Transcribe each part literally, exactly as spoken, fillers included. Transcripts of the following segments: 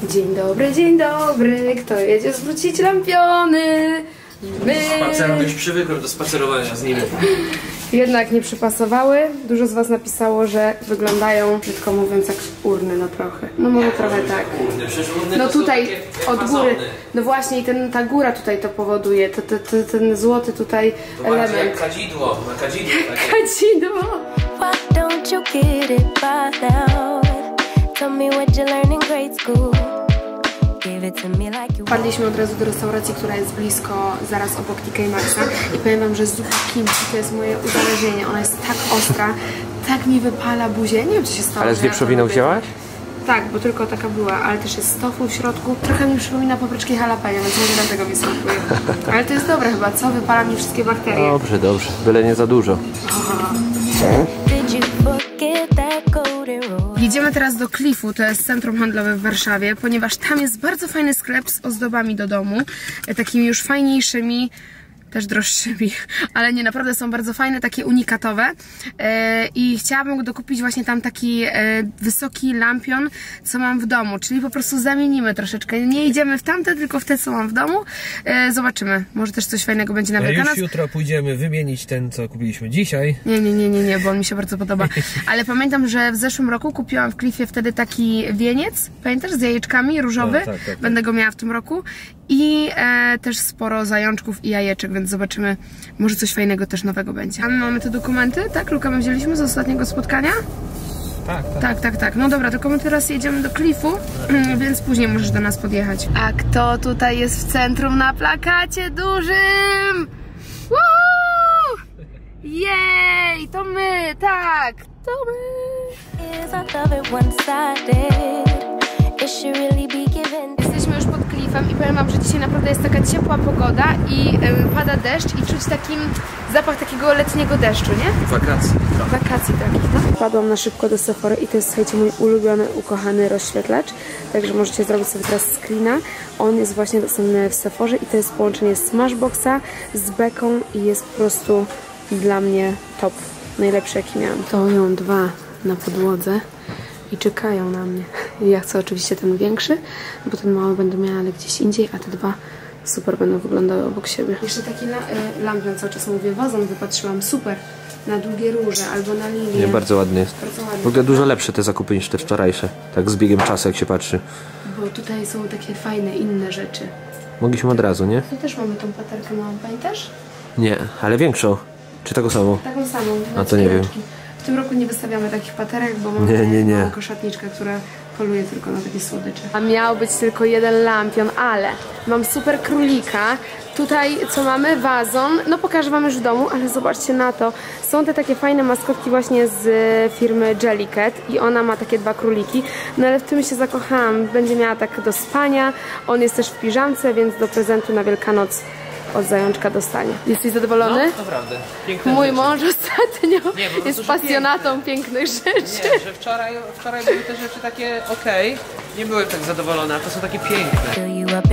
Dzień dobry, dzień dobry, kto jedzie zwrócić lampiony? My. Spacer, już przywykłem do spacerowania z nimi. Jednak nie przypasowały. Dużo z was napisało, że wyglądają, brzydko mówiąc, jak urny na prochy. No może trochę tak. Urny, przecież urny no to tutaj są od góry. No właśnie i ten, ta góra tutaj to powoduje. To, to, to, ten złoty tutaj to element. jak kadzidło, na kadzidło takie. Kadzidło. Why don't you get it by now? Tell me what you learned in grade school. Wpadliśmy od razu do restauracji, która jest blisko, zaraz obok T K Maxxa i powiem wam, że zupa kimchi to jest moje uzależnienie. Ona jest tak ostra, tak mi wypala buzię. Nie wiem, co się stało. Ale z wieprzowiną wzięłaś? Tak, bo tylko taka była, ale też jest tofu w środku. Trochę mi przypomina papryczki jalapeno, więc może dlatego mi smakuje. Ale to jest dobre chyba, co? Wypala mi wszystkie bakterie. Dobrze, dobrze. Byle nie za dużo. Jedziemy teraz do Cliffu, to jest centrum handlowe w Warszawie, ponieważ tam jest bardzo fajny sklep z ozdobami do domu, takimi już fajniejszymi, też droższymi, ale nie, naprawdę są bardzo fajne, takie unikatowe e, i chciałabym dokupić właśnie tam taki e, wysoki lampion, co mam w domu, czyli po prostu zamienimy troszeczkę, nie idziemy w tamte, tylko w te, co mam w domu, e, zobaczymy, może też coś fajnego będzie na Wielkanoc. Już jutro pójdziemy wymienić ten, co kupiliśmy dzisiaj. Nie, nie, nie, nie, nie, bo on mi się bardzo podoba, ale pamiętam, że w zeszłym roku kupiłam w Cliffie wtedy taki wieniec, pamiętasz, z jajeczkami, różowy, no, tak, tak, tak. Będę go miała w tym roku i e, też sporo zajączków i jajeczek, więc zobaczymy, może coś fajnego też nowego będzie. A my mamy te dokumenty, tak? Luka, my wzięliśmy z ostatniego spotkania? Tak, tak. Tak, tak, tak. No dobra, tylko my teraz jedziemy do Cliffu, więc później możesz do nas podjechać. A kto tutaj jest w centrum na plakacie dużym? Woo! Jej, to my, tak, to my. Jesteśmy już pod Cliffem i powiem wam, że dzisiaj naprawdę jest taka ciepła pogoda i y, pada deszcz i czuć takim zapach takiego letniego deszczu, nie? Wakacji. Wakacji takich, no. Wpadłam na szybko do Sephory i to jest, słuchajcie, mój ulubiony, ukochany rozświetlacz, także możecie zrobić sobie teraz screena. On jest właśnie dostępny w Sephorze i to jest połączenie Smashboxa z beką i jest po prostu dla mnie top, najlepszy jaki miałam. Stoją dwa na podłodze i czekają na mnie. Ja chcę oczywiście ten większy, bo ten mały będę miała, ale gdzieś indziej, a te dwa super będą wyglądały obok siebie. Jeszcze taki la y, lampion, cały czas mówię, wazon wypatrzyłam, super, na długie róże albo na linię. Nie, bardzo ładny jest. Bardzo ładny. W ogóle dużo lepsze te zakupy niż te wczorajsze, tak z biegiem czasu jak się patrzy. Bo tutaj są takie fajne, inne rzeczy. Mogliśmy od razu, nie? Tu też mamy tą paterkę małą, pamiętasz? Nie, ale większą. Czy taką samą? Taką samą. A to nie wiem. W tym roku nie wystawiamy takich paterek, bo mamy nie, nie, nie. małą koszatniczkę, która poluje tylko na takie słodycze. A miał być tylko jeden lampion, ale mam super królika. Tutaj co mamy? Wazon. No pokażę wam już w domu, ale zobaczcie na to. Są te takie fajne maskotki właśnie z firmy Jellycat i ona ma takie dwa króliki. No ale w tym się zakochałam. Będzie miała tak do spania. On jest też w piżamce, więc do prezentu na Wielkanoc od zajączka dostanie. Jesteś zadowolony? No, naprawdę. Piękne Mój rzeczy. mąż ostatnio Nie, po jest prostu, pasjonatą piękne. pięknych rzeczy. Nie, że wczoraj, wczoraj były te rzeczy takie okej. Okay. Nie byłem tak zadowolony, a to są takie piękne.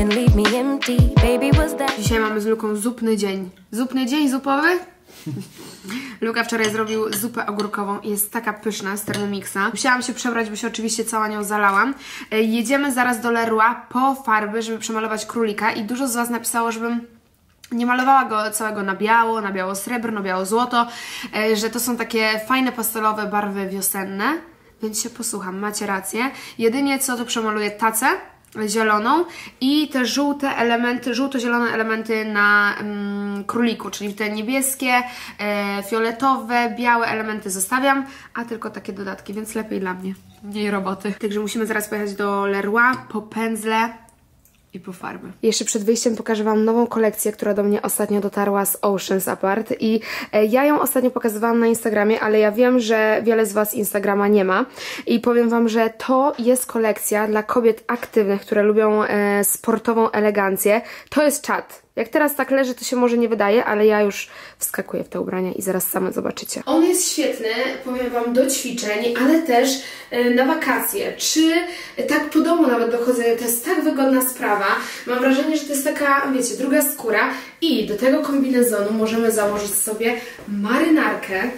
Dzisiaj mamy z Luką zupny dzień. Zupny dzień zupowy? Luka wczoraj zrobił zupę ogórkową i jest taka pyszna z Thermomixa. Musiałam się przebrać, bo się oczywiście cała nią zalałam. Jedziemy zaraz do Leroy po farby, żeby przemalować królika i dużo z was napisało, żebym nie malowała go całego na biało, na biało-srebrno, biało-złoto, że to są takie fajne pastelowe barwy wiosenne, więc się posłucham, macie rację. Jedynie co to przemaluję tacę zieloną i te żółte elementy, żółto-zielone elementy na mm, króliku, czyli te niebieskie, e, fioletowe, białe elementy zostawiam, a tylko takie dodatki, więc lepiej dla mnie, mniej roboty. Także musimy zaraz pojechać do Leroy po pędzle i po farby. Jeszcze przed wyjściem pokażę wam nową kolekcję, która do mnie ostatnio dotarła z Oceans Apart i e, ja ją ostatnio pokazywałam na Instagramie, ale ja wiem, że wiele z was Instagrama nie ma i powiem wam, że to jest kolekcja dla kobiet aktywnych, które lubią e, sportową elegancję. To jest czat. Jak teraz tak leży, to się może nie wydaje, ale ja już wskakuję w te ubrania i zaraz same zobaczycie. On jest świetny, powiem wam, do ćwiczeń, ale też y, na wakacje, czy tak po domu nawet dochodzenie. To jest tak wygodna sprawa. Mam wrażenie, że to jest taka, wiecie, druga skóra i do tego kombinezonu możemy założyć sobie marynarkę.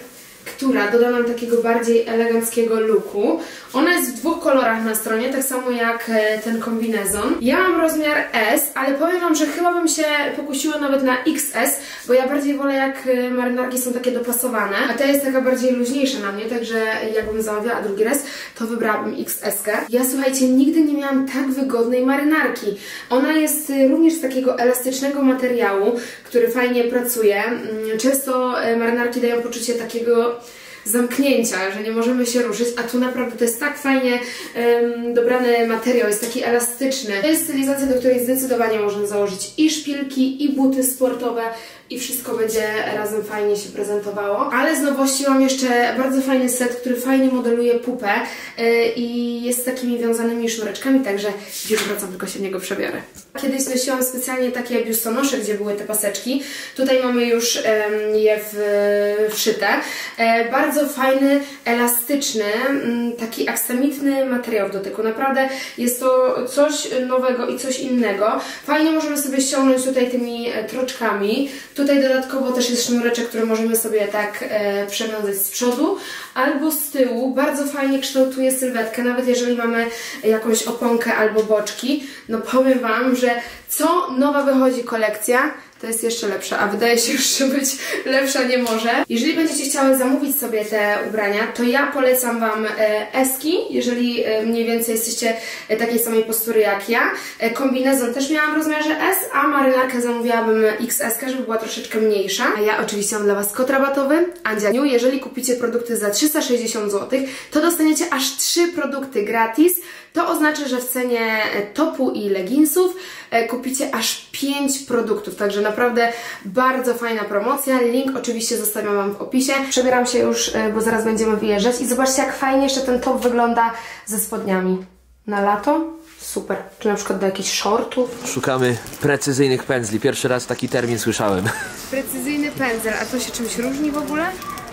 która doda nam takiego bardziej eleganckiego looku. Ona jest w dwóch kolorach na stronie, tak samo jak ten kombinezon. Ja mam rozmiar S, ale powiem Wam, że chyba bym się pokusiła nawet na X S, bo ja bardziej wolę, jak marynarki są takie dopasowane, a ta jest taka bardziej luźniejsza na mnie, także jakbym zamawiała drugi raz, to wybrałabym X S kę. Ja, słuchajcie, nigdy nie miałam tak wygodnej marynarki. Ona jest również z takiego elastycznego materiału, który fajnie pracuje. Często marynarki dają poczucie takiego zamknięcia, że nie możemy się ruszyć, a tu naprawdę to jest tak fajnie um, dobrany materiał, jest taki elastyczny. To jest stylizacja, do której zdecydowanie można założyć i szpilki, i buty sportowe, i wszystko będzie razem fajnie się prezentowało. Ale z nowości mam jeszcze bardzo fajny set, który fajnie modeluje pupę yy, i jest z takimi wiązanymi sznureczkami, także już wracam, tylko się w niego przebiorę. Kiedyś nosiłam specjalnie takie biustonosze, gdzie były te paseczki. Tutaj mamy już yy, je w, wszyte. Yy, bardzo fajny, elastyczny, yy, taki aksamitny materiał w dotyku. Naprawdę jest to coś nowego i coś innego. Fajnie możemy sobie ściągnąć tutaj tymi troczkami. Tutaj dodatkowo też jest sznureczek, który możemy sobie tak e, przewiązać z przodu albo z tyłu. Bardzo fajnie kształtuje sylwetkę, nawet jeżeli mamy jakąś oponkę albo boczki. No powiem Wam, że co nowa wychodzi kolekcja, to jest jeszcze lepsza, a wydaje się już, że być lepsza nie może. Jeżeli będziecie chciały zamówić sobie te ubrania, to ja polecam Wam eski, jeżeli mniej więcej jesteście takiej samej postury jak ja. Kombinezon też miałam w rozmiarze S, a marynarkę zamówiłabym X S, żeby była troszeczkę mniejsza. A ja oczywiście mam dla Was kod rabatowy, Andzianiu. Jeżeli kupicie produkty za trzysta sześćdziesiąt złotych, to dostaniecie aż trzy produkty gratis. To oznacza, że w cenie topu i leginsów kupicie aż pięć produktów, także naprawdę bardzo fajna promocja. Link oczywiście zostawiam Wam w opisie. Przebieram się już, bo zaraz będziemy wyjeżdżać i zobaczcie, jak fajnie jeszcze ten top wygląda ze spodniami. Na lato? Super. Czy na przykład do jakichś shortów? Szukamy precyzyjnych pędzli. Pierwszy raz taki termin słyszałem. Precyzyjny pędzel, a to się czymś różni w ogóle?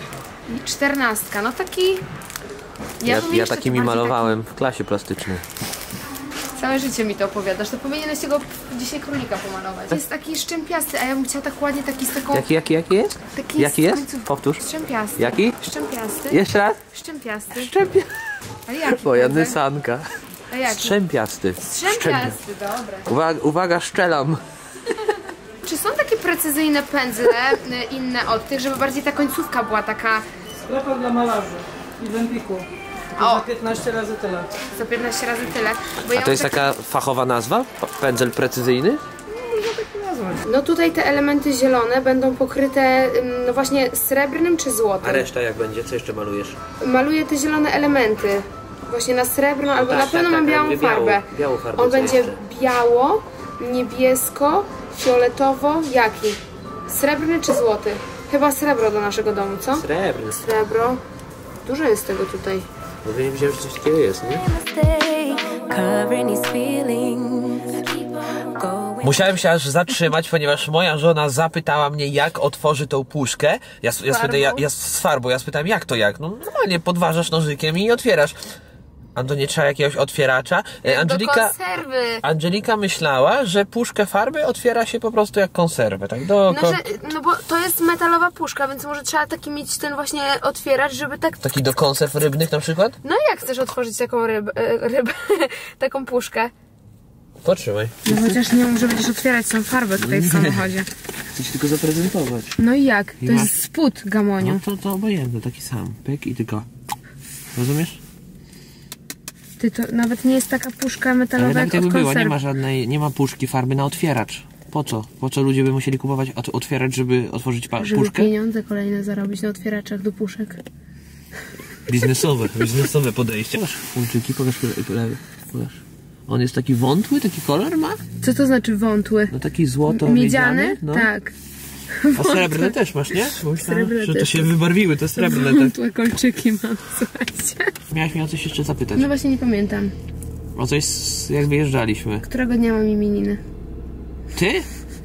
Czternastka, no taki... Ja, ja, ja takimi malowałem taki... w klasie plastycznej. Całe życie mi to opowiadasz, to powinieneś tego dzisiaj królika pomalować. To jest taki szczępiasty, a ja bym chciała tak ładnie taki z taką... Jaki, jaki, jaki jest? Taki jaki jest? Końców... Powtórz. Szczępiasty. Jaki? Szczępiasty. Jeszcze raz? Szczępiasty. Szczępiasty. A jaki? Moja nysanka. A jaki? Strzępiasty. Strzępiasty, dobra. Uwaga, uwaga, szczelam. Czy są takie precyzyjne pędzle inne od tych, żeby bardziej ta końcówka była taka... W sklepach dla malarzy i w Empiku. O. Za piętnaście razy tyle. Za piętnaście razy tyle. Bo A ja to jest taki... taka fachowa nazwa? Pędzel precyzyjny? No tutaj te elementy zielone będą pokryte no właśnie srebrnym czy złotym. A reszta jak będzie? Co jeszcze malujesz? Maluję te zielone elementy. Właśnie na srebrno, albo tak, na pewno tak, mam tak, białą białą- farbę. białą farbę, On co będzie jeszcze? biało, niebiesko, fioletowo, jaki? Srebrny czy złoty? Chyba srebro do naszego domu, co? Srebrny. Srebro. Dużo jest tego tutaj. Bo wiem, że coś takiego jest, nie? Covering these feelings. Going Musiałem się aż zatrzymać, ponieważ moja żona zapytała mnie, jak otworzy tą puszkę. Ja, ja, spytałem, ja, ja z farbą, ja spytałem, jak to jak? No normalnie podważasz nożykiem i otwierasz. A to nie trzeba jakiegoś otwieracza. E, Angelika, Do konserwy. Angelika myślała, że puszkę farby otwiera się po prostu jak konserwę, tak? Do, No, że, no bo to jest metalowa puszka, więc może trzeba taki mieć ten właśnie otwieracz, żeby tak... Taki do konserw rybnych na przykład? No jak chcesz otworzyć taką rybę, rybę taką puszkę? Potrzymaj. No chociaż nie może będziesz otwierać tą farbę tutaj w samochodzie. Chcę ci tylko zaprezentować. No i jak? To I masz- jest spód, Gamoniu. No to, to obojętne, taki sam. Pyk i tylko. Rozumiesz? Ty, to nawet nie jest taka puszka Ale metalowa jak nawet od jakby było, konserw. nie ma żadnej, nie ma puszki farby na otwieracz. Po co? Po co ludzie by musieli kupować, ot- otwieracz, żeby otworzyć pa- Żeby puszkę? pieniądze kolejne zarobić na otwieraczach do puszek. Biznesowe, biznesowe podejście. Pokaż kulczyki, pokaż, pokaż. On jest taki wątły, taki kolor ma? Co to znaczy wątły? No taki złoto Miedziany? no. Tak. A srebrne też masz, nie? Bo myślałem, Srebrne że to też. się wybarwiły, te srebrne te. Wątłe kolczyki mam, słuchajcie. Miałaś mnie o coś jeszcze zapytać. No właśnie nie pamiętam. O coś, z- jak wyjeżdżaliśmy. Którego dnia mam imieniny? Ty?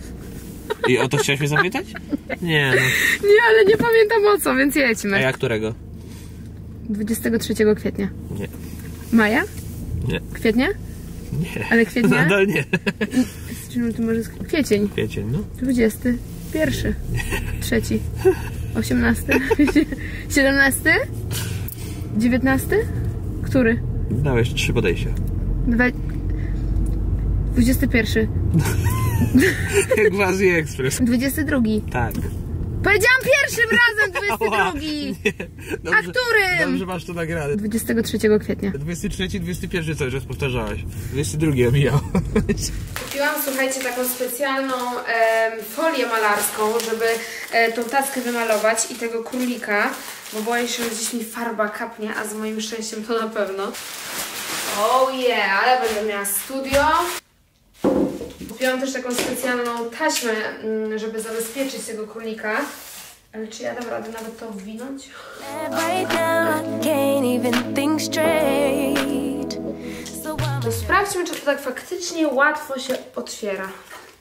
I o to chciałaś mnie zapytać? Nie no. Nie, ale nie pamiętam o co, więc A jedźmy. ja którego? dwudziestego trzeciego kwietnia. Nie. Maja? Nie. Kwietnia? Nie. Ale kwietnia? Nadal nie. Czyli to może jest kwiecień. Kwiecień, no. Dwudziesty. Pierwszy. Trzeci. osiemnasty? siedemnasty? dziewiętnasty? Który? Dałeś trzy podejścia. Dwa... dwudziesty pierwszy. Jak w Azji Express. dwudziesty drugi. Tak. Powiedziałam pierwszym razem dwudziesty drugi! Dobrze, A którym? Dobrze masz to nagrane. dwudziestego trzeciego kwietnia. dwudziesty trzeci, dwudziesty pierwszy cały czas powtarzałaś. dwudziesty drugi omijał. Kupiłam, słuchajcie, taką specjalną e, folię malarską, żeby e, tą taskę wymalować i tego królika, bo boję się, że gdzieś mi farba kapnie, a z moim szczęściem to na pewno. Oh yeah, ale będę miała studio. Kupiłam też taką specjalną taśmę, żeby zabezpieczyć tego królika. Ale czy ja dam radę nawet to wwinąć? Right now, I can't even think straight. So I'm To sprawdźmy, czy to tak faktycznie łatwo się otwiera.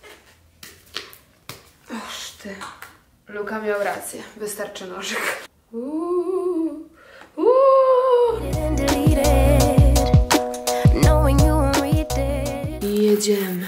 Oż ty. Luka miał rację. Wystarczy nożyk. Uuu. Uuu. and deleted, knowing you won't read it. I jedziemy.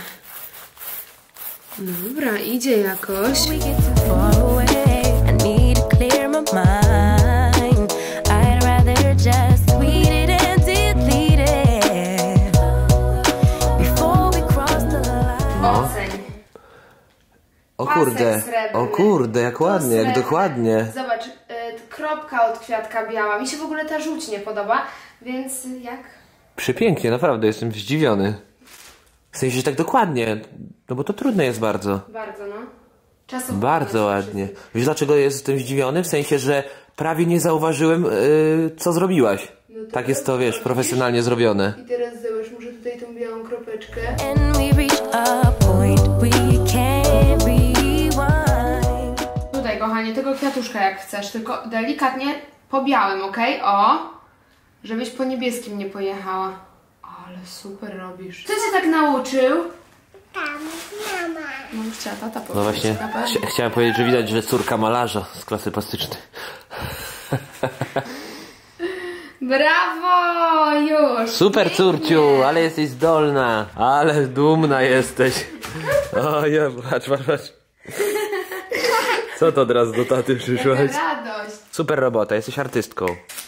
Dobra, idzie jakoś. We get too far away. I need to clear my mind. I'd rather just tweet it and delete it before we cross the line. Oceń. O Pasek kurde, srebrny. o kurde, jak To ładnie, jak srebrne. dokładnie. Zobacz, y, kropka od kwiatka biała. Mi się w ogóle ta żółć nie podoba, więc jak? Przepięknie, naprawdę, jestem zdziwiony. W sensie, że tak dokładnie, no bo to trudne jest bardzo. Bardzo, no. Czasem Bardzo ładnie. Wiesz dlaczego jestem zdziwiony? W sensie, że prawie nie zauważyłem, yy, co zrobiłaś. Tak jest to, wiesz, profesjonalnie zrobione. I teraz zobacz, muszę tutaj tą białą kropeczkę. And we reach a point we can't rewind. Tutaj, kochanie, tego kwiatuszka jak chcesz, tylko delikatnie po białym, okej? O! Żebyś po niebieskim nie pojechała. Ale super robisz. Kto cię tak nauczył? Tam, mama. No, chciała tata powiedzieć. No właśnie, Na pewno. chcia- chciałem powiedzieć, że widać, że córka malarza z klasy plastycznej. Brawo! Już! Super, Pięknie. córciu, ale jesteś zdolna. Ale dumna jesteś. O ja, patrz, patrz, patrz. Co to od razu do taty przyszłaś? Jaka radość! Super robota, jesteś artystką.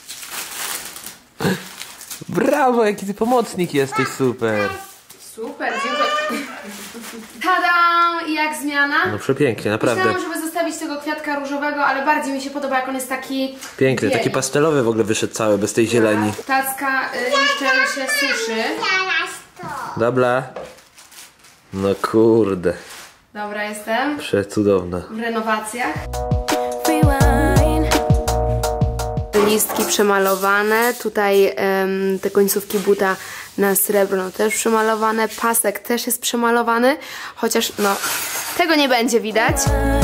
Brawo, jaki ty pomocnik jesteś, super. Super, dziękuję. Tada! I jak zmiana? No przepięknie, naprawdę. Myślałam, żeby zostawić tego kwiatka różowego, ale bardziej mi się podoba, jak on jest taki Piękny, bieli. taki pastelowy w ogóle wyszedł cały, bez tej zieleni. Tacka y, jeszcze się suszy. Teraz to. Dobra. No kurde, Dobra, jestem przecudowna. w renowacjach. Rewind. Listki przemalowane, tutaj em, te końcówki buta na srebrno też przemalowane, pasek też jest przemalowany, chociaż no, tego nie będzie widać.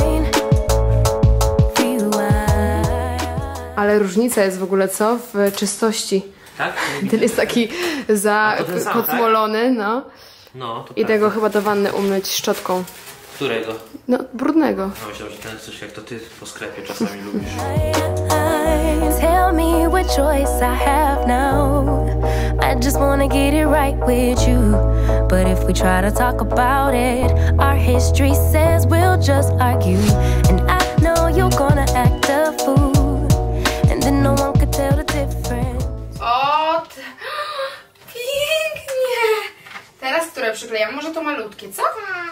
Rewind. Ale różnica jest w ogóle, co? W czystości. Tak? Ten jest taki za A to ten sam, podsmolony, no. No, to I tego chyba do wanny umyć szczotką. Którego? No, brudnego. No myślałem, że ten chcesz jak to ty po sklepie czasami lubisz. Tell me what choice I have now. I just wanna get it right with you. But if we try to talk about it, our history says we'll just argue. And I know you're gonna act a fool. And then no one could tell the difference. O, t- pięknie! Teraz które przyklejam? Może to malutkie, co?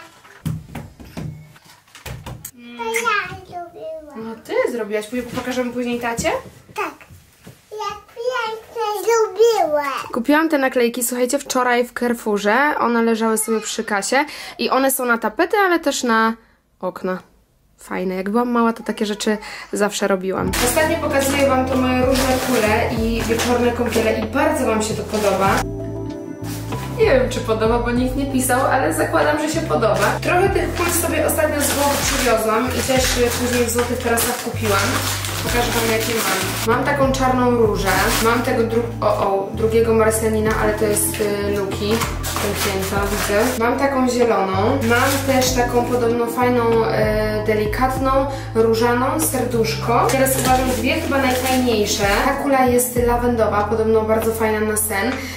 To ja lubiłam. No ty zrobiłaś. Pój- Pokażemy później tacie? Tak. Ja pięknie lubiłam. Kupiłam te naklejki, słuchajcie, wczoraj w Carrefourze. One leżały sobie przy kasie i one są na tapety, ale też na okna. Fajne. Jak byłam mała, to takie rzeczy zawsze robiłam. Ostatnio pokazuję wam to moje różne kule i wieczorne kąpiele i bardzo wam się to podoba. Nie wiem, czy podoba, bo nikt nie pisał, ale zakładam, że się podoba. Trochę tych kul sobie ostatnio z Włoch przywiozłam i też później w Złotych Tarasach kupiłam. Pokażę wam, jakie mam. Mam taką czarną różę. Mam tego dru o, o, drugiego Marsjanina, ale to jest y, Luki. Pęknięta, widzę. Mam taką zieloną. Mam też taką podobno fajną, y, delikatną, różaną, serduszko. Teraz uważam dwie chyba najfajniejsze. Ta kula jest lawendowa, podobno bardzo fajna na sen.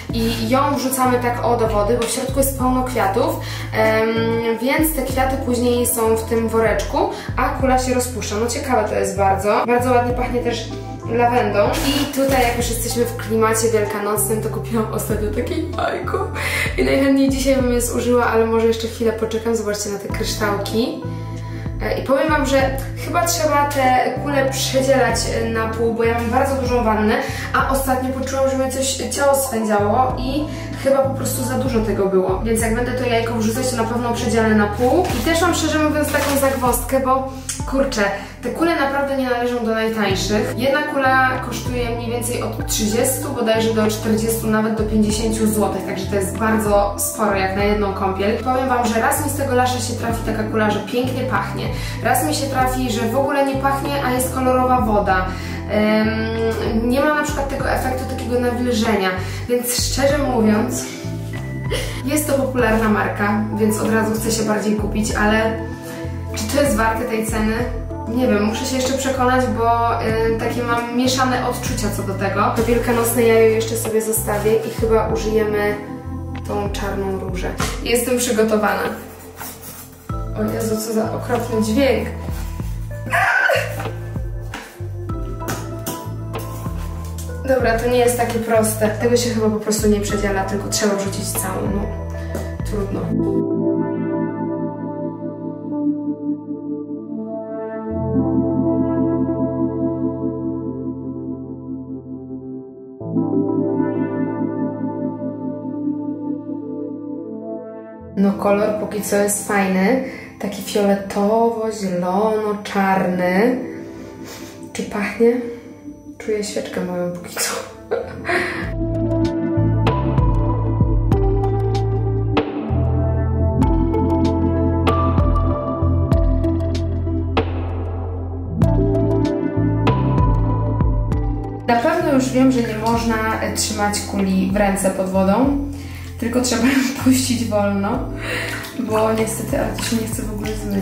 i ją wrzucamy tak o do wody, bo w środku jest pełno kwiatów, um, więc te kwiaty później są w tym woreczku, a kula się rozpuszcza. No ciekawe to jest bardzo. Bardzo ładnie pachnie też lawendą. I tutaj jak już jesteśmy w klimacie wielkanocnym, to kupiłam ostatnio takie jajko i najchętniej dzisiaj bym je zużyła, ale może jeszcze chwilę poczekam. Zobaczcie na te kryształki. I powiem wam, że chyba trzeba te kule przedzielać na pół, bo ja mam bardzo dużą wannę, a ostatnio poczułam, że mnie coś ciało swędziało i chyba po prostu za dużo tego było. Więc jak będę to jajko wrzucać, to na pewno przedzielę na pół. I też mam szczerze mówiąc taką zagwozdkę, bo kurczę, te kule naprawdę nie należą do najtańszych. Jedna kula kosztuje mniej więcej od trzydziestu bodajże do czterdziestu, nawet do pięćdziesięciu złotych, także to jest bardzo sporo jak na jedną kąpiel. Powiem wam, że raz mi z tego lasza się trafi taka kula, że pięknie pachnie. Raz mi się trafi, że w ogóle nie pachnie, a jest kolorowa woda. Um, nie ma na przykład tego efektu takiego nawilżenia, więc szczerze mówiąc jest to popularna marka, więc od razu chcę się bardziej kupić, ale czy to jest warte tej ceny? Nie wiem, muszę się jeszcze przekonać, bo y, takie mam mieszane odczucia co do tego. To wielkanocne jajo jeszcze sobie zostawię i chyba użyjemy tą czarną różę. Jestem przygotowana. O Jezu, co za okropny dźwięk. Dobra, to nie jest takie proste. Tego się chyba po prostu nie przedziela, tylko trzeba wrzucić całą. No, trudno. No kolor póki co jest fajny, taki fioletowo-zielono-czarny. Czy pachnie? Czuję świeczkę moją póki co. Na pewno już wiem, że nie można trzymać kuli w ręce pod wodą, tylko trzeba ją puścić wolno, bo niestety ale to się nie chce w ogóle zmyć.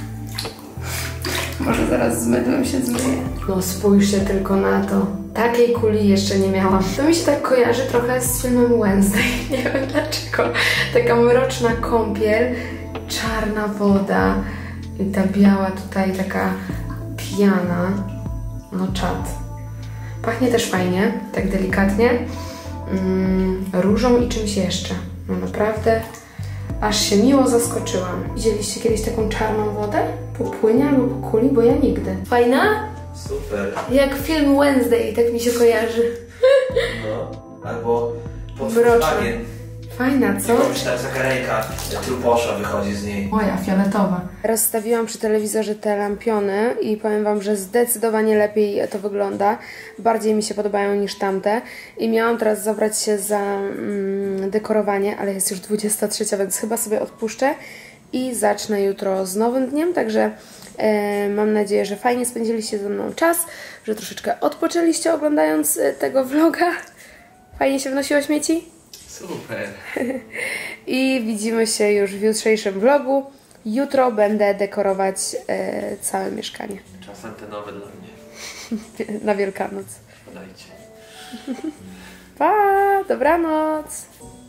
Może zaraz z mydłem się zmyję. No spójrzcie tylko na to. Takiej kuli jeszcze nie miałam. To mi się tak kojarzy trochę z filmem Wednesday. Nie wiem dlaczego. Taka mroczna kąpiel, czarna woda i ta biała tutaj taka piana. No czad. Pachnie też fajnie, tak delikatnie. Mm, różą i czymś jeszcze. No naprawdę aż się miło zaskoczyłam. Widzieliście kiedyś taką czarną wodę? Po płynie albo po kuli? Bo ja nigdy. Fajna? Super. Jak film Wednesday, tak mi się kojarzy. No, albo Mroczna. Fajna, co? Myślałem, że taka ręka truposza wychodzi z niej. Moja, fioletowa. Rozstawiłam przy telewizorze te lampiony i powiem wam, że zdecydowanie lepiej to wygląda. Bardziej mi się podobają niż tamte. I miałam teraz zabrać się za mm, dekorowanie, ale jest już dwudziesta trzecia, więc chyba sobie odpuszczę. I zacznę jutro z nowym dniem, także e, mam nadzieję, że fajnie spędziliście ze mną czas, że troszeczkę odpoczęliście oglądając e, tego vloga. Fajnie się wnosiło śmieci? Super. I widzimy się już w jutrzejszym vlogu. Jutro będę dekorować e, całe mieszkanie. Czas antenowy dla mnie. Na Wielkanoc. Podajcie. Pa! Dobranoc!